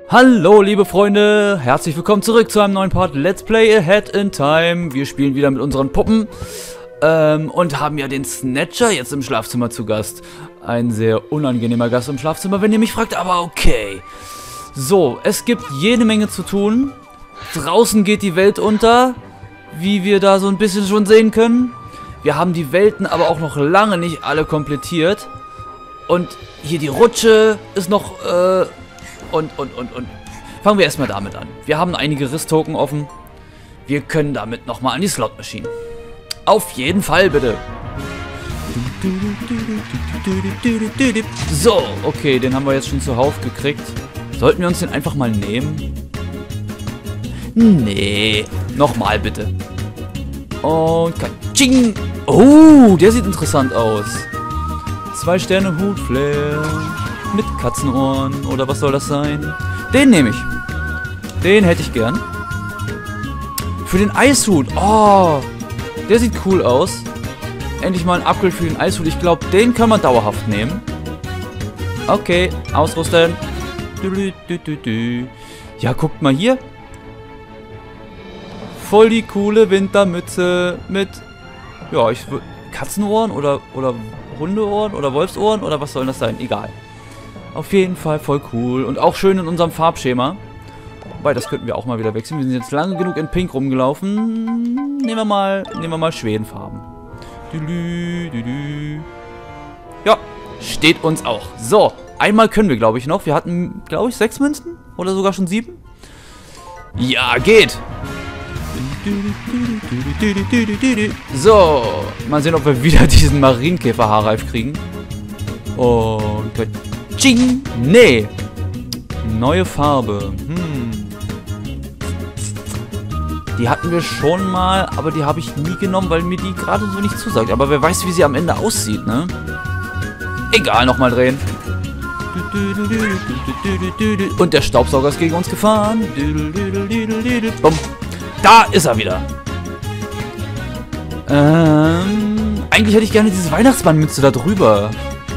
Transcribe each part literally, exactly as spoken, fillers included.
Hallo liebe Freunde, herzlich willkommen zurück zu einem neuen Part Let's Play Ahead in Time. Wir spielen wieder mit unseren Puppen ähm, und haben ja den Snatcher jetzt im Schlafzimmer zu Gast. Ein sehr unangenehmer Gast im Schlafzimmer, wenn ihr mich fragt, aber okay. So, es gibt jede Menge zu tun. Draußen geht die Welt unter, wie wir da so ein bisschen schon sehen können. Wir haben die Welten aber auch noch lange nicht alle komplettiert. Und hier die Rutsche ist noch... Äh, Und, und, und, und. Fangen wir erstmal damit an. Wir haben einige Riss-Token offen. Wir können damit nochmal an die Slot-Maschine. Auf jeden Fall, bitte. So, okay, den haben wir jetzt schon zuhauf gekriegt. Sollten wir uns den einfach mal nehmen? Nee. Nochmal, bitte. Und Katsching. Oh, der sieht interessant aus. Zwei Sterne Hutflair. Mit Katzenohren. Oder was soll das sein? Den nehme ich. Den hätte ich gern. Für den Eishut. Oh. Der sieht cool aus. Endlich mal ein Upgrade für den Eishut. Ich glaube, den kann man dauerhaft nehmen. Okay. Ausrüsten. Ja, guckt mal hier. Voll die coole Wintermütze. Mit... Ja, ich würde... Katzenohren oder... Oder Hundeohren oder Wolfsohren oder was soll das sein? Egal. Auf jeden Fall voll cool. Und auch schön in unserem Farbschema. Wobei, das könnten wir auch mal wieder wechseln. Wir sind jetzt lange genug in Pink rumgelaufen. Nehmen wir mal, nehmen wir mal Schwedenfarben. Ja, steht uns auch. So, einmal können wir, glaube ich, noch. Wir hatten, glaube ich, sechs Münzen. Oder sogar schon sieben. Ja, geht. So, mal sehen, ob wir wieder diesen Marienkäfer-Haarreif kriegen. Und... Ching! Nee! Neue Farbe. Hm. Die hatten wir schon mal, aber die habe ich nie genommen, weil mir die gerade so nicht zusagt. Aber wer weiß, wie sie am Ende aussieht, ne? Egal, nochmal drehen. Und der Staubsauger ist gegen uns gefahren. Bumm. Da ist er wieder. Ähm, eigentlich hätte ich gerne diese Weihnachtsmannmütze da drüber.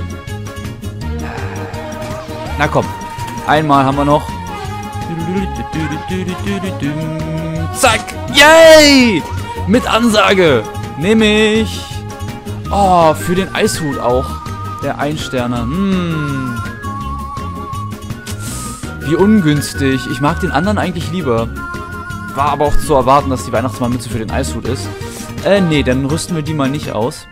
Na komm, einmal haben wir noch. Zack, yay! Mit Ansage, nehme ich. Oh, für den Eishut auch. Der Einsterner. Hm. Wie ungünstig. Ich mag den anderen eigentlich lieber. War aber auch zu erwarten, dass die Weihnachtsmannmütze für den Eishut ist. Äh, nee, dann rüsten wir die mal nicht aus.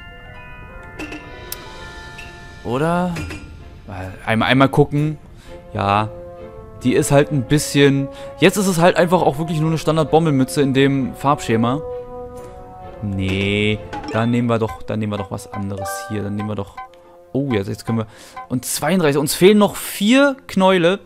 Oder... Einmal, einmal gucken. Ja, die ist halt ein bisschen... Jetzt ist es halt einfach auch wirklich nur eine Standard-Bommelmütze in dem Farbschema. Nee, dann nehmen wir doch, dann nehmen wir doch was anderes hier. Dann nehmen wir doch... Oh, jetzt, jetzt können wir... Und zweiunddreißig. Uns fehlen noch vier Knäule.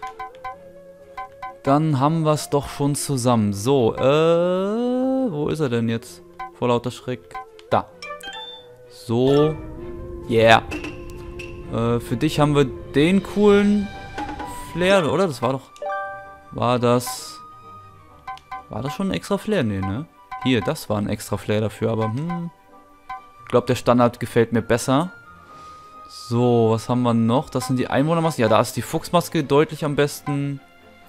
Dann haben wir es doch schon zusammen. So, äh... Wo ist er denn jetzt? Vor lauter Schreck. Da. So. Yeah. Äh, für dich haben wir den coolen Flair, oder? Das war doch... War das... War das schon ein extra Flair? Nee, ne? Hier, das war ein extra Flair dafür, aber hm... Ich glaube, der Standard gefällt mir besser. So, was haben wir noch? Das sind die Einwohnermasken. Ja, da ist die Fuchsmaske deutlich am besten.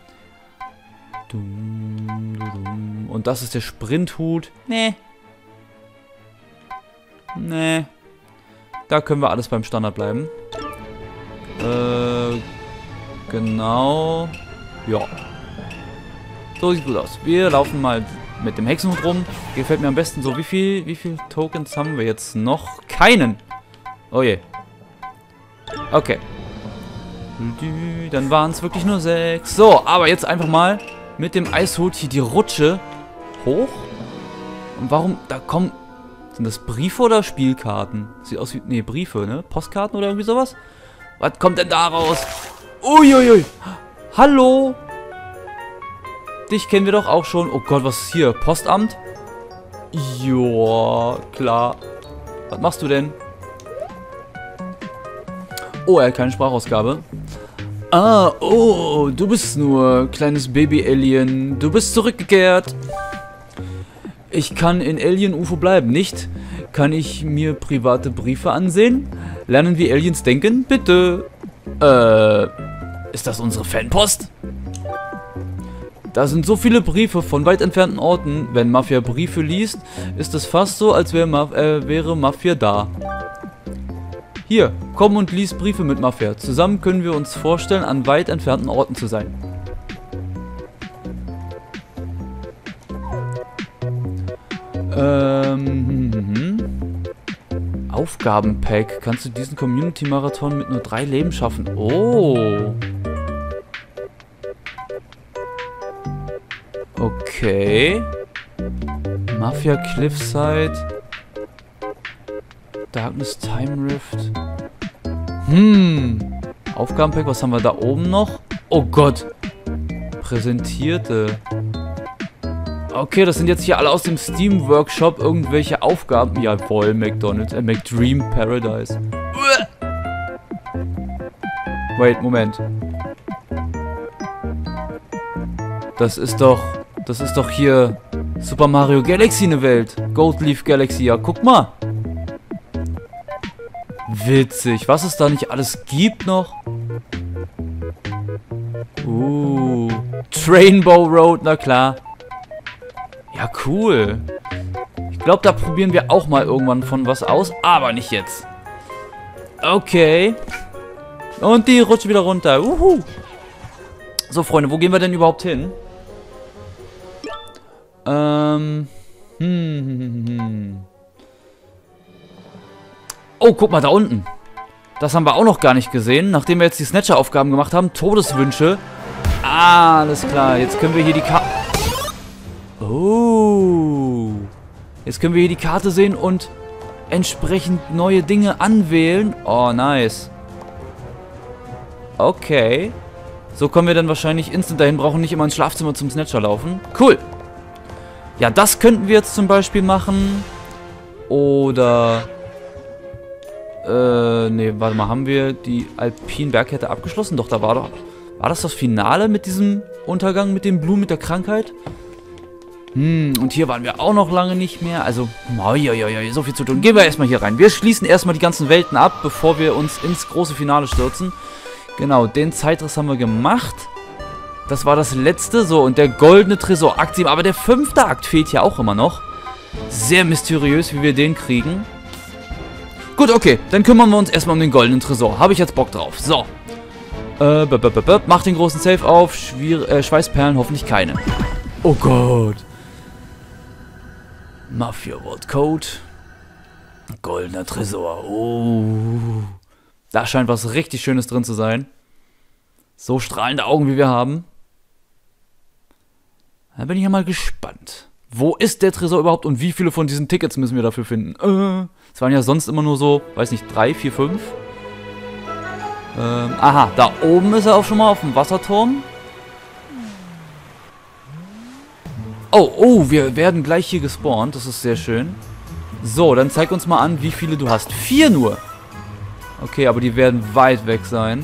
Und das ist der Sprinthut. Nee. Nee. Da können wir alles beim Standard bleiben. Äh, genau. Ja. So sieht gut aus. Wir laufen mal mit dem Hexenhut rum. Gefällt mir am besten so. Wie viel, wie viel Tokens haben wir jetzt noch? Keinen. Oh je. Okay. Dann waren es wirklich nur sechs. So, aber jetzt einfach mal mit dem Eishut hier die Rutsche hoch. Und warum? Da kommen... Sind das Briefe oder Spielkarten? Sieht aus wie... Ne, Briefe, ne? Postkarten oder irgendwie sowas? Was kommt denn da raus? Uiuiui. Hallo? Dich kennen wir doch auch schon. Oh Gott, was ist hier? Postamt? Joa, klar. Was machst du denn? Oh, er hat keine Sprachausgabe. Ah, oh, du bist nur kleines Baby-Alien. Du bist zurückgekehrt. Ich kann in Alien-U F O bleiben, nicht? Kann ich mir private Briefe ansehen? Lernen wir Aliens denken? Bitte. Äh, ist das unsere Fanpost? Da sind so viele Briefe von weit entfernten Orten. Wenn Mafia Briefe liest, ist es fast so, als wäre Maf äh, wäre Mafia da. Hier, komm und lies Briefe mit Mafia. Zusammen können wir uns vorstellen, an weit entfernten Orten zu sein. Ähm... Aufgabenpack. Kannst du diesen Community-Marathon mit nur drei Leben schaffen? Oh... Okay. Mafia Cliffside. Darkness Time Rift. Hm. Aufgabenpack, was haben wir da oben noch? Oh Gott. Präsentierte. Okay, das sind jetzt hier alle aus dem Steam Workshop irgendwelche Aufgaben. Jawohl, McDonald's, äh, McDream Paradise. Wait, Moment. Das ist doch... Das ist doch hier Super Mario Galaxy eine Welt. Gold Leaf Galaxy, ja, guck mal. Witzig. Was es da nicht alles gibt noch. Uh. Trainbow Road, na klar. Ja, cool. Ich glaube, da probieren wir auch mal irgendwann von was aus, aber nicht jetzt. Okay. Und die rutscht wieder runter. Uhu. So, Freunde, wo gehen wir denn überhaupt hin? Ähm. Hm, hm, hm. Oh, guck mal, da unten. Das haben wir auch noch gar nicht gesehen. Nachdem wir jetzt die Snatcher-Aufgaben gemacht haben. Todeswünsche. Ah, alles klar. Jetzt können wir hier die Karte... Oh. Jetzt können wir hier die Karte sehen und entsprechend neue Dinge anwählen. Oh, nice. Okay. So kommen wir dann wahrscheinlich instant dahin. Brauchen nicht immer ins Schlafzimmer zum Snatcher laufen. Cool. Ja, das könnten wir jetzt zum Beispiel machen. Oder... Äh, nee, warte mal, haben wir die Alpine Bergkette abgeschlossen? Doch, da war doch... War das das Finale mit diesem Untergang, mit dem Blumen, mit der Krankheit? Hm, und hier waren wir auch noch lange nicht mehr. Also, oi, oi, oi, so viel zu tun. Gehen wir erstmal hier rein. Wir schließen erstmal die ganzen Welten ab, bevor wir uns ins große Finale stürzen. Genau, den Zeitriss haben wir gemacht. Das war das letzte. So, und der goldene Tresor, Akt sieben. Aber der fünfte Akt fehlt ja auch immer noch. Sehr mysteriös, wie wir den kriegen. Gut, okay. Dann kümmern wir uns erstmal um den goldenen Tresor. Habe ich jetzt Bock drauf. So. Äh, b -b -b -b mach den großen Safe auf. Schwier äh, Schweißperlen, hoffentlich keine. Oh Gott. Mafia Vault Code. Goldener Tresor. Oh. Da scheint was richtig Schönes drin zu sein. So strahlende Augen, wie wir haben. Da bin ich ja mal gespannt. Wo ist der Tresor überhaupt und wie viele von diesen Tickets müssen wir dafür finden? Äh, es waren ja sonst immer nur so, weiß nicht, drei, vier, fünf. Ähm, aha, da oben ist er auch schon mal auf dem Wasserturm. Oh, oh, wir werden gleich hier gespawnt. Das ist sehr schön. So, dann zeig uns mal an, wie viele du hast. Vier nur. Okay, aber die werden weit weg sein.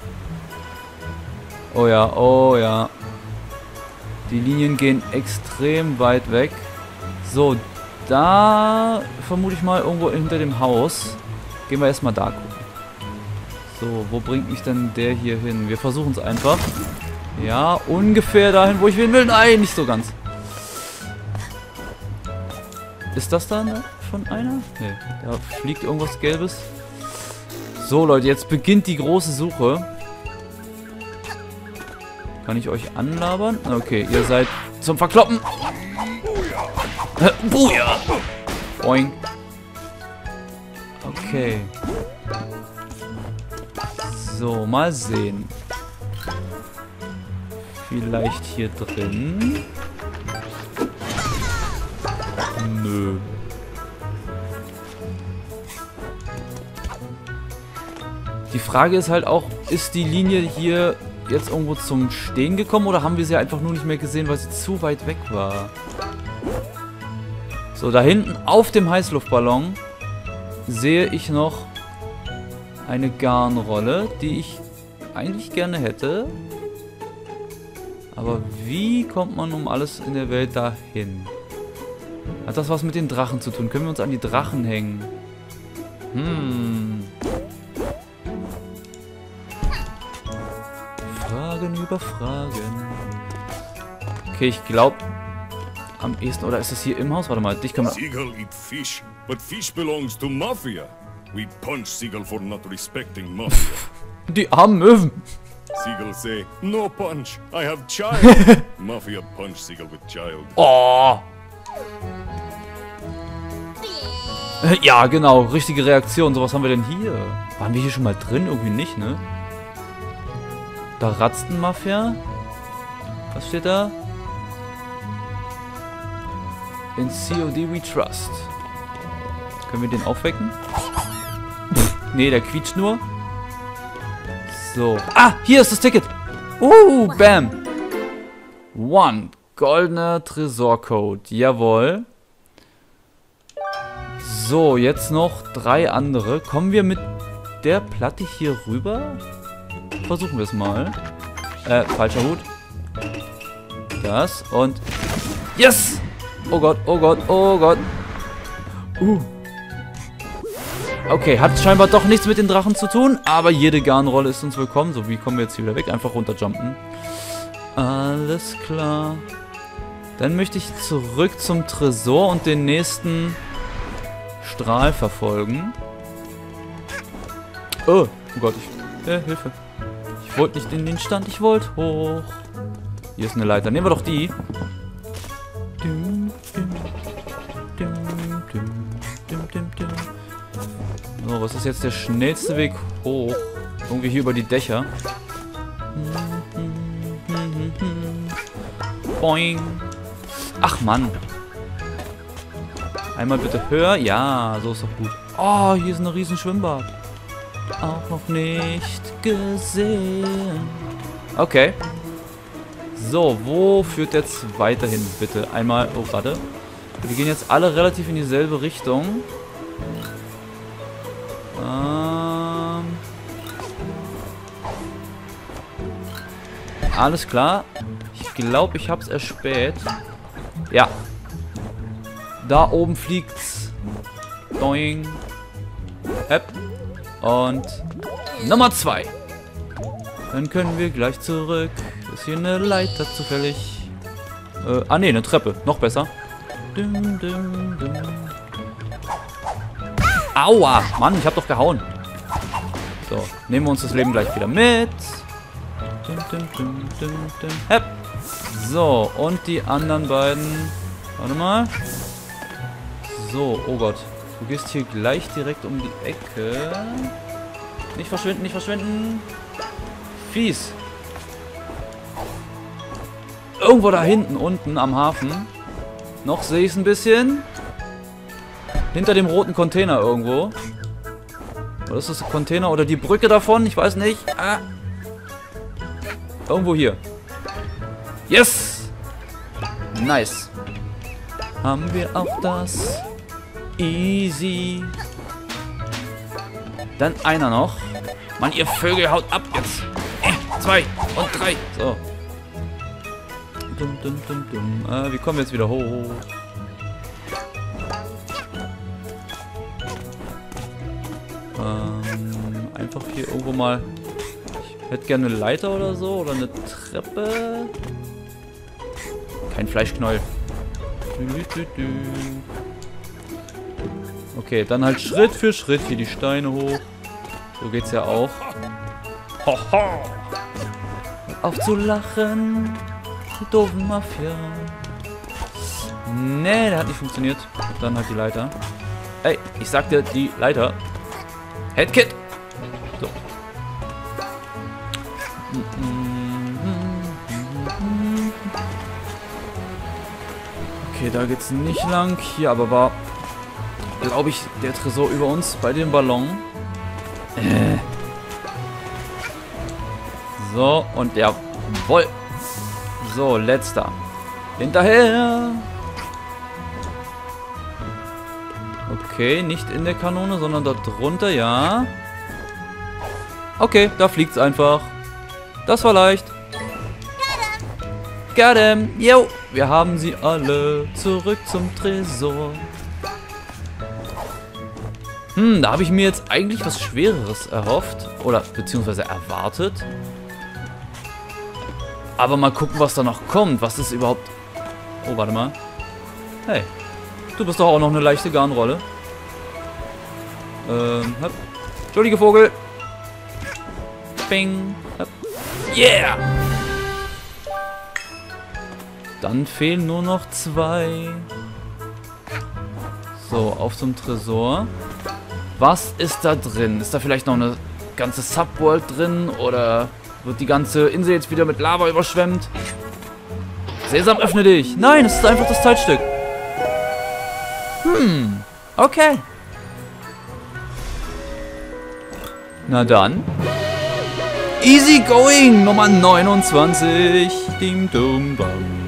Oh ja, oh ja. Die Linien gehen extrem weit weg. So, da vermute ich mal irgendwo hinter dem Haus. Gehen wir erstmal da gucken. So, wo bringt mich denn der hier hin? Wir versuchen es einfach. Ja, ungefähr dahin, wo ich hin will. Nein, nicht so ganz. Ist das da ne, schon einer? Nee, da fliegt irgendwas Gelbes. So, Leute, jetzt beginnt die große Suche. Kann ich euch anlabern? Okay, ihr seid zum Verkloppen. Äh, Buja! Boing. Okay. So, mal sehen. Vielleicht hier drin. Nö. Die Frage ist halt auch, ist die Linie hier jetzt irgendwo zum Stehen gekommen oder haben wir sie einfach nur nicht mehr gesehen, weil sie zu weit weg war? So, da hinten auf dem Heißluftballon sehe ich noch eine Garnrolle, die ich eigentlich gerne hätte. Aber wie kommt man um alles in der Welt dahin? Hat das was mit den Drachen zu tun? Können wir uns an die Drachen hängen? Hm. Fragen über Fragen. Okay, ich glaube am ehesten, oder ist das hier im Haus? Warte mal, dich kann man... Seagull eat fish, but fish belongs to Mafia. We punch Seagull for not respecting Mafia. Die armen Möwen. Seagull say, no punch, I have child. Mafia punch Seagull with child. Oh. Ja, genau, richtige Reaktion. So, was haben wir denn hier? Waren wir hier schon mal drin? Irgendwie nicht, ne? Da ratzt ein Mafia. Was steht da? In C O D we trust. Können wir den aufwecken? Nee, der quietscht nur. So. Ah, hier ist das Ticket. Uh, bam. One. Goldener Tresorcode. Jawohl. So, jetzt noch drei andere. Kommen wir mit der Platte hier rüber? Versuchen wir es mal. Äh, falscher Hut. Das und... Yes! Oh Gott, oh Gott, oh Gott. Uh. Okay, hat scheinbar doch nichts mit den Drachen zu tun, aber jede Garnrolle ist uns willkommen. So, wie kommen wir jetzt hier wieder weg? Einfach runterjumpen. Alles klar. Dann möchte ich zurück zum Tresor und den nächsten Strahl verfolgen. Oh, oh Gott, ich... Äh, Hilfe. Ich wollte nicht in den Stand, ich wollte hoch. Hier ist eine Leiter. Nehmen wir doch die. So, was ist jetzt der schnellste Weg hoch? Irgendwie hier über die Dächer. Boing. Ach Mann. Einmal bitte höher. Ja, so ist doch gut. Oh, hier ist ein riesen Schwimmbad. Auch noch nicht gesehen. Okay. So, wo führt jetzt weiterhin, bitte? Einmal, oh, warte. Wir gehen jetzt alle relativ in dieselbe Richtung. Ähm. Alles klar. Ich glaube, ich hab's erspäht. Ja. Da oben fliegt's. Doing. Hep. Und Nummer zwei. Dann können wir gleich zurück. Ist hier eine Leiter zufällig? Äh, ah ne, eine Treppe. Noch besser. Dum, dum, dum. Aua! Mann, ich hab doch gehauen. So, nehmen wir uns das Leben gleich wieder mit. Dum, dum, dum, dum, dum. Hep. So, und die anderen beiden. Warte mal. So, oh Gott. Du gehst hier gleich direkt um die Ecke. Nicht verschwinden, nicht verschwinden. Fies. Irgendwo da hinten, unten am Hafen. Noch sehe ich es ein bisschen. Hinter dem roten Container irgendwo. Oder ist das ein Container oder die Brücke davon? Ich weiß nicht. Ah. Irgendwo hier. Yes! Nice. Haben wir auch das. Easy. Dann einer noch. Mann, ihr Vögel, haut ab jetzt. Äh, zwei und drei. So. Dum, dum, dum, dum. Äh, wie kommen wir jetzt wieder hoch? Ähm, einfach hier irgendwo mal... Ich hätte gerne eine Leiter oder so. Oder eine Treppe. Kein Fleischknäuel. Okay, dann halt Schritt für Schritt hier die Steine hoch. So geht's ja auch. Hoho! Auf zu lachen. Die doofen Mafia. Nee, der hat nicht funktioniert. Dann halt die Leiter. Ey, ich sag dir, die Leiter. Headkit! So. Okay, da geht's nicht lang. Hier aber war, glaube ich, der Tresor über uns bei dem Ballon. Äh. So, und jawohl. So, letzter. Hinterher. Okay, nicht in der Kanone, sondern dort drunter, ja. Okay, da fliegt's einfach. Das war leicht. Got him. Yo, wir haben sie alle. Zurück zum Tresor. Hm, da habe ich mir jetzt eigentlich was Schwereres erhofft. Oder beziehungsweise erwartet. Aber mal gucken, was da noch kommt. Was ist überhaupt... Oh, warte mal. Hey. Du bist doch auch noch eine leichte Garnrolle. Ähm, hopp. Entschuldige, Vogel. Bing. Hopp. Yeah! Dann fehlen nur noch zwei. So, auf zum Tresor. Was ist da drin? Ist da vielleicht noch eine ganze Subworld drin? Oder wird die ganze Insel jetzt wieder mit Lava überschwemmt? Sesam, öffne dich! Nein, es ist einfach das Zeitstück. Hm, okay. Na dann. Easy going, Nummer neunundzwanzig. Dim dum dum.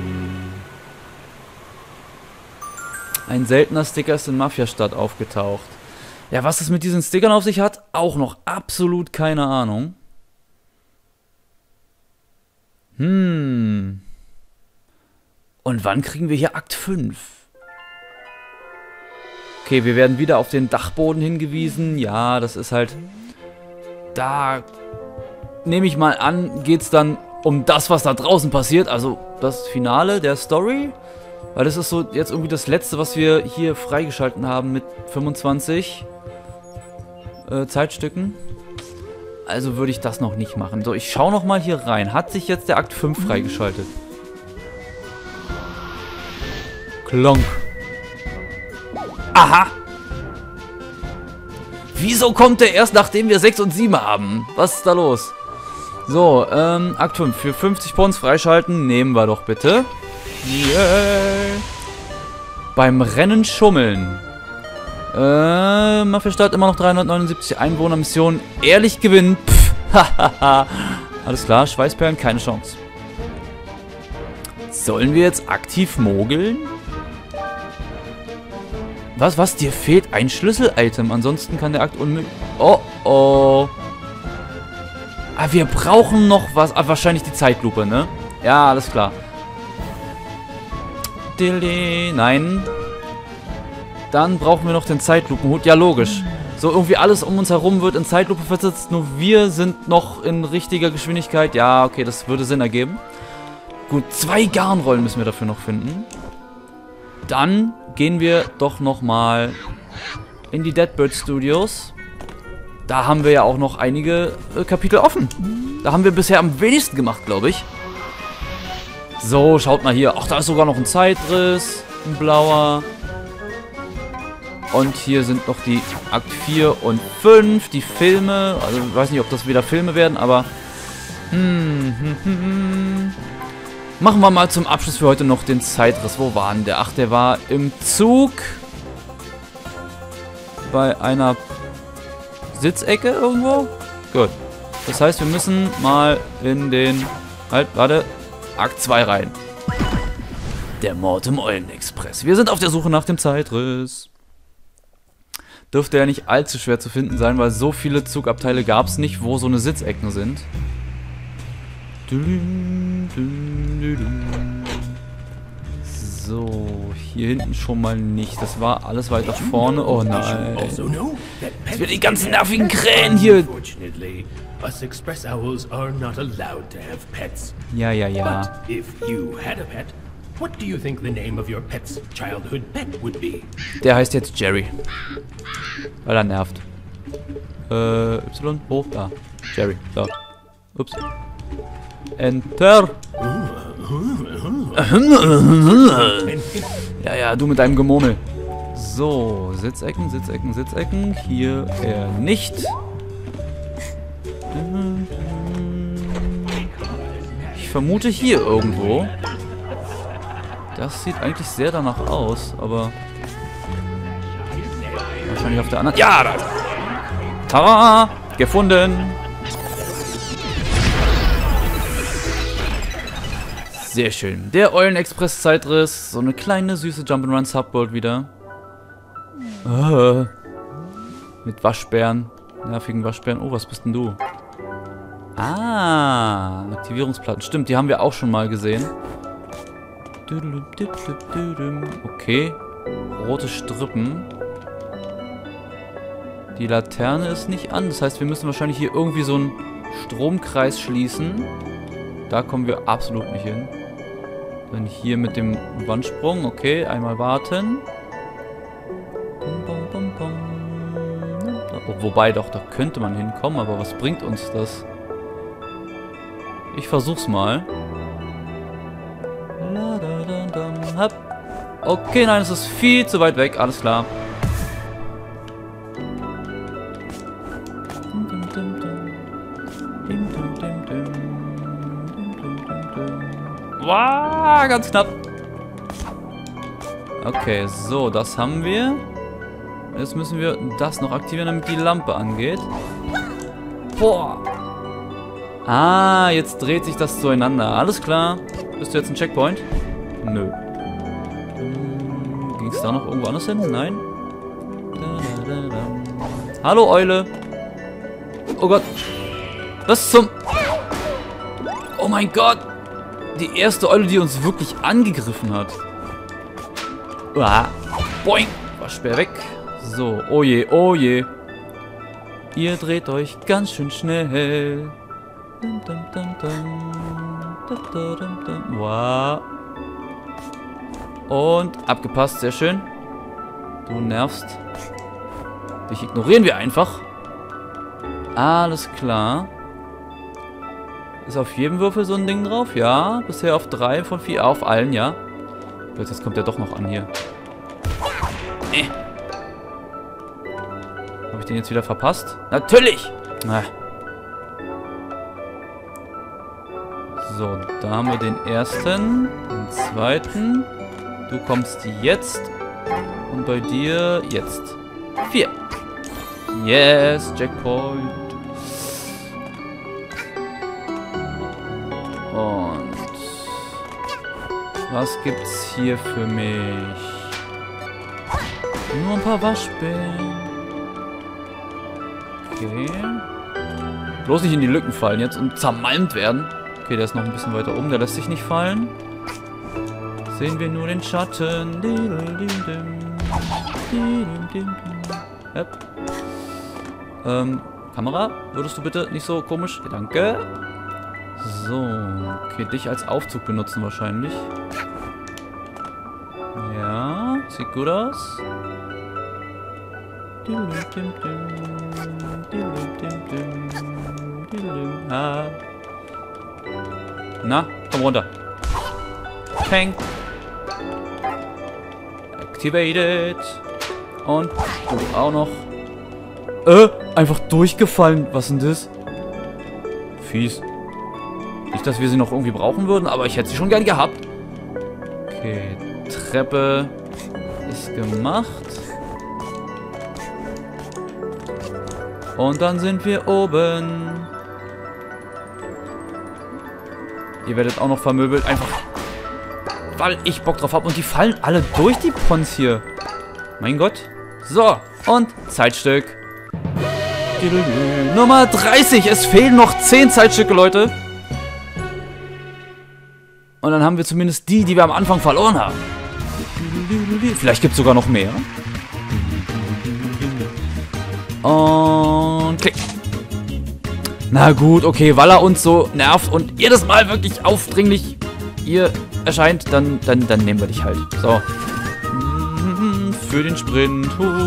Ein seltener Sticker ist in Mafia-Stadt aufgetaucht. Ja, was es mit diesen Stickern auf sich hat, auch noch absolut keine Ahnung. Hm. Und wann kriegen wir hier Akt fünf? Okay, wir werden wieder auf den Dachboden hingewiesen. Ja, das ist halt... Da nehme ich mal an, geht es dann um das, was da draußen passiert. Also das Finale der Story. Weil das ist so jetzt irgendwie das Letzte, was wir hier freigeschalten haben mit fünfundzwanzig äh, Zeitstücken. Also würde ich das noch nicht machen. So, ich schaue noch mal hier rein. Hat sich jetzt der Akt fünf freigeschaltet? Klonk. Aha! Wieso kommt der erst, nachdem wir sechs und sieben haben? Was ist da los? So, ähm, Akt fünf. Für fünfzig Pons freischalten. Nehmen wir doch bitte. Yeah. Beim Rennen schummeln. Äh, Mafia-Stadt immer noch dreihundertneunundsiebzig Einwohner. Mission ehrlich gewinnen. Pff, hahaha. Alles klar, Schweißperlen, keine Chance. Sollen wir jetzt aktiv mogeln? Was, was? Dir fehlt ein Schlüssel-Item. Ansonsten kann der Akt unmöglich... Oh, oh. Ah, wir brauchen noch was. Ah, wahrscheinlich die Zeitlupe, ne? Ja, alles klar. Nein. Dann brauchen wir noch den Zeitlupenhut. Ja, logisch. So, irgendwie alles um uns herum wird in Zeitlupe versetzt. Nur wir sind noch in richtiger Geschwindigkeit. Ja, okay, das würde Sinn ergeben. Gut, zwei Garnrollen müssen wir dafür noch finden. Dann gehen wir doch nochmal in die Deadbird Studios. Da haben wir ja auch noch einige äh, Kapitel offen. Da haben wir bisher am wenigsten gemacht, glaube ich. So, schaut mal hier. Ach, da ist sogar noch ein Zeitriss. Ein blauer. Und hier sind noch die Akt vier und fünf. Die Filme. Also, ich weiß nicht, ob das wieder Filme werden, aber... Hm, hm, hm, hm. Machen wir mal zum Abschluss für heute noch den Zeitriss. Wo war denn der? Ach, der war im Zug. Bei einer Sitzecke irgendwo. Gut. Das heißt, wir müssen mal in den... Halt, warte. Akt zwei rein. Der Mord im Eulenexpress. Wir sind auf der Suche nach dem Zeitriss. Dürfte ja nicht allzu schwer zu finden sein, weil so viele Zugabteile gab es nicht, wo so eine Sitzecken sind. So, hier hinten schon mal nicht. Das war alles weiter vorne. Oh nein. Jetzt wird die ganzen nervigen Krähen hier. Us express owls are not allowed to have pets. Ja, ja, ja. But if you had a pet, what do you think the name of your pet's childhood pet would be? Der heißt jetzt Jerry. Weil er nervt. Äh, Y, hoch, da. Jerry, so. Ups. Enter. Ja, ja, du mit deinem Gemurmel. So, Sitzecken, Sitzecken, Sitzecken. Hier eher nicht. Ich vermute hier irgendwo. Das sieht eigentlich sehr danach aus, aber... Wahrscheinlich auf der anderen... Ja, da! Tada! Gefunden! Sehr schön. Der Eulenexpress-Zeitriss. So eine kleine, süße Jump'n'Run-Subworld wieder. Äh, mit Waschbären. Nervigen Waschbären. Oh, was bist denn du? Ah, Aktivierungsplatten. Stimmt, die haben wir auch schon mal gesehen. Okay. Rote Strippen. Die Laterne ist nicht an. Das heißt, wir müssen wahrscheinlich hier irgendwie so einen Stromkreis schließen. Da kommen wir absolut nicht hin. Dann hier mit dem Wandsprung. Okay, einmal warten. Bum, bum, bum, bum. Wobei, doch, da könnte man hinkommen. Aber was bringt uns das? Ich versuch's mal. Okay, nein, es ist viel zu weit weg. Alles klar. Wow, ganz knapp. Okay, so, das haben wir. Jetzt müssen wir das noch aktivieren, damit die Lampe angeht. Boah. Ah, jetzt dreht sich das zueinander. Alles klar. Bist du jetzt ein Checkpoint? Nö. Ging es da noch irgendwo anders hin? Nein. Hallo, Eule. Oh Gott. Was zum... Oh mein Gott. Die erste Eule, die uns wirklich angegriffen hat. Uah. Boing. Waschbär weg. So. Oh je, oh je. Ihr dreht euch ganz schön schnell. Wow. Und abgepasst, sehr schön. Du nervst. Dich ignorieren wir einfach. Alles klar. Ist auf jedem Würfel so ein Ding drauf? Ja. Bisher auf drei von vier. Auf allen, ja. Jetzt kommt der doch noch an hier. Äh. Habe ich den jetzt wieder verpasst? Natürlich! Na. So, da haben wir den ersten, den zweiten. Du kommst jetzt. Und bei dir jetzt. Vier. Yes, Checkpoint. Und was gibt's hier für mich? Nur ein paar Waschbären. Okay. Bloß nicht in die Lücken fallen jetzt und zermalmt werden. Okay, der ist noch ein bisschen weiter oben. Der lässt sich nicht fallen. Sehen wir nur den Schatten. Yep. Ähm, Kamera, würdest du bitte nicht so komisch? Danke. So, okay, dich als Aufzug benutzen wahrscheinlich. Ja, sieht gut aus. Ah. Na, komm runter. Peng. Activated. Und du auch noch. Äh, einfach durchgefallen. Was ist denn das? Fies. Nicht, dass wir sie noch irgendwie brauchen würden, aber ich hätte sie schon gern gehabt. Okay, Treppe ist gemacht. Und dann sind wir oben. Ihr werdet auch noch vermöbelt, einfach weil ich Bock drauf habe. Und die fallen alle durch, die Pons hier. Mein Gott. So, und Zeitstück. Nummer dreißig. Es fehlen noch zehn Zeitstücke, Leute. Und dann haben wir zumindest die, die wir am Anfang verloren haben. Vielleicht gibt es sogar noch mehr. Und klick. Na gut, okay, weil er uns so nervt und jedes Mal wirklich aufdringlich hier erscheint, dann, dann, dann nehmen wir dich halt. So. Für den Sprint.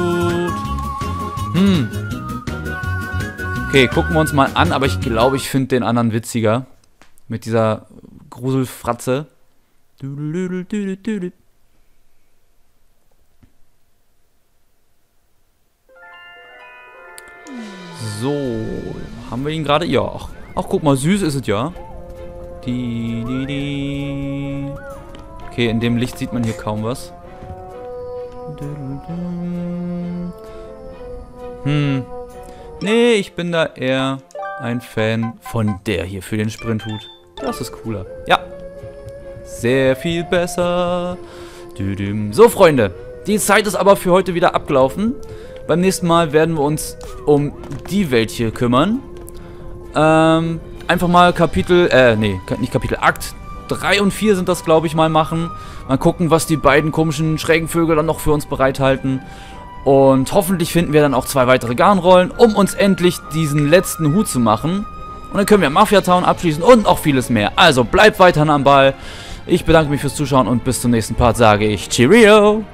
Hm. Okay, gucken wir uns mal an, aber ich glaube, ich finde den anderen witziger. Mit dieser Gruselfratze. So, haben wir ihn gerade? Ja. Ach, ach, guck mal, süß ist es ja. Die, die, die. Okay, in dem Licht sieht man hier kaum was. Hm. Nee, ich bin da eher ein Fan von der hier für den Sprinthut. Das ist cooler. Ja. Sehr viel besser. So, Freunde. Die Zeit ist aber für heute wieder abgelaufen. Beim nächsten Mal werden wir uns um die Welt hier kümmern. Ähm, einfach mal Kapitel, äh, nee, nicht Kapitel, Akt drei und vier sind das, glaube ich, mal machen. Mal gucken, was die beiden komischen schrägen Vögel dann noch für uns bereithalten. Und hoffentlich finden wir dann auch zwei weitere Garnrollen, um uns endlich diesen letzten Hut zu machen. Und dann können wir Mafia Town abschließen und noch vieles mehr. Also bleibt weiterhin am Ball. Ich bedanke mich fürs Zuschauen und bis zum nächsten Part sage ich Cheerio!